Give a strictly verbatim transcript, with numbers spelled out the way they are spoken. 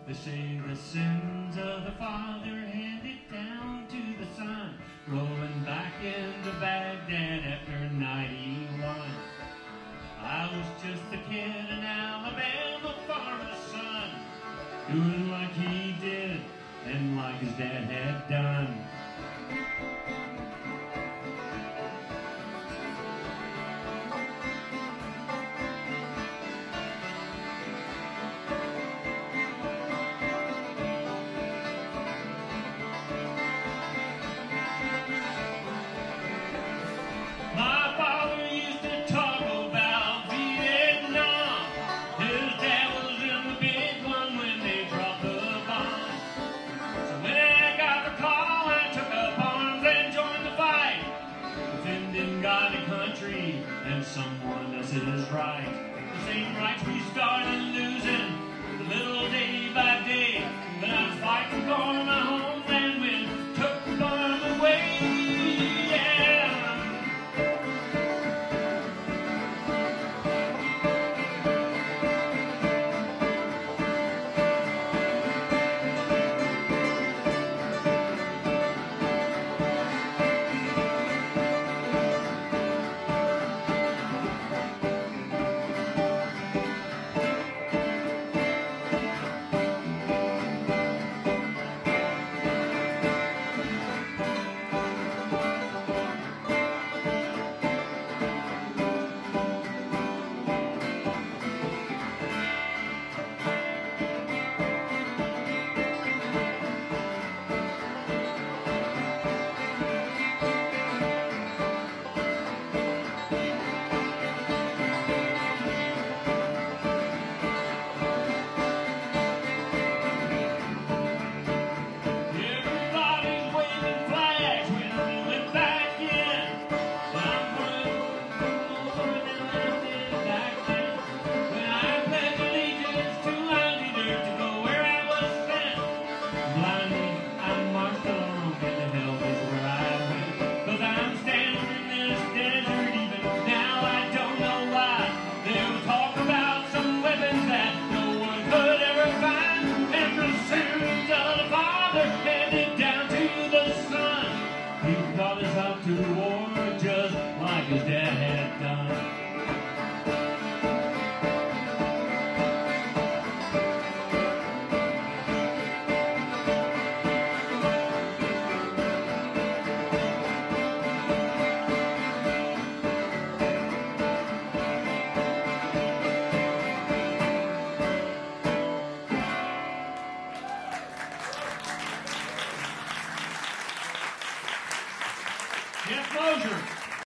They say the sins of the father handed down to the son, rolling back into Baghdad after ninety-one. I was just a kid, an Alabama farmer's son, doing like he did and like his dad had done. My father used to talk about Vietnam. His dad was in the big one when they dropped the bomb. So when I got the call, I took up arms and joined the fight, defending God and country and someone else's right. The same rights we started losing, little day by day. When I was fighting for my homeland, when took the bomb away. To the war.